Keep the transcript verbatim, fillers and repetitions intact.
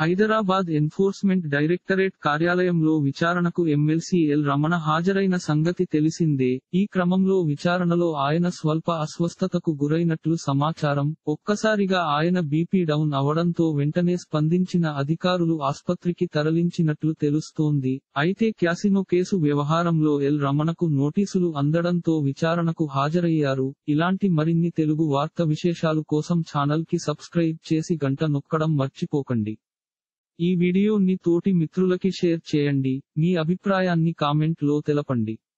Hyderabad enforcement directorate కార్యాలయంలో విచారణకు MLC L Ramana హాజరైన సంగతి తెలిసిందే. ఈ క్రమంలో విచారణలో ఆయన స్వల్ప అస్వస్థతకు గురైనట్లు సమాచారం. ఒక్కసారిగా ఆయన బీపీ డౌన్ అవడంతో వెంటనే స్పందించిన అధికారులు ఆస్పత్రికి తరలించినట్లు తెలుస్తోంది. అయితే క్యాసినో కేసు వ్యవహారంలో ఎల్ రమణకు నోటీసులు అందడంతో విచారణకు హాజరయ్యారు. ఇలాంటి మరిన్ని తెలుగు వార్త విశేషాలు కోసం ఛానల్ కి సబ్స్క్రైబ్ చేసి గంట నొక్కడం మర్చిపోకండి. ఈ వీడియోని తోటి మిత్రులకి షేర్ చేయండి. మీ అభిప్రాయాన్ని కామెంట్ లో తెలపండి.